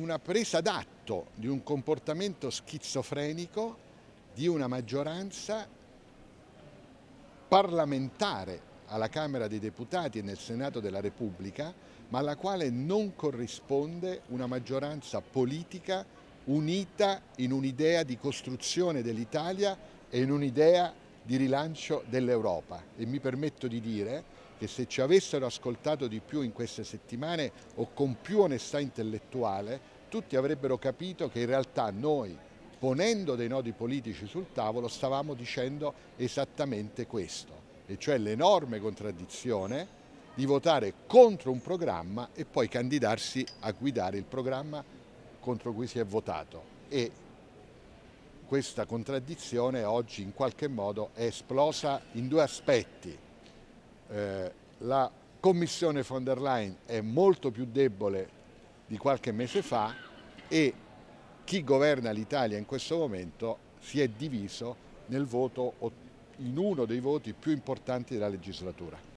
una presa d'atto di un comportamento schizofrenico di una maggioranza parlamentare alla Camera dei Deputati e nel Senato della Repubblica, ma alla quale non corrisponde una maggioranza politica unita in un'idea di costruzione dell'Italia e in un'idea di rilancio dell'Europa. E mi permetto di dire che se ci avessero ascoltato di più in queste settimane o con più onestà intellettuale, tutti avrebbero capito che in realtà noi, ponendo dei nodi politici sul tavolo, stavamo dicendo esattamente questo, e cioè l'enorme contraddizione di votare contro un programma e poi candidarsi a guidare il programma contro cui si è votato. E questa contraddizione oggi in qualche modo è esplosa in due aspetti. La Commissione von der Leyen è molto più debole di qualche mese fa e chi governa l'Italia in questo momento si è diviso nel voto, in uno dei voti più importanti della legislatura.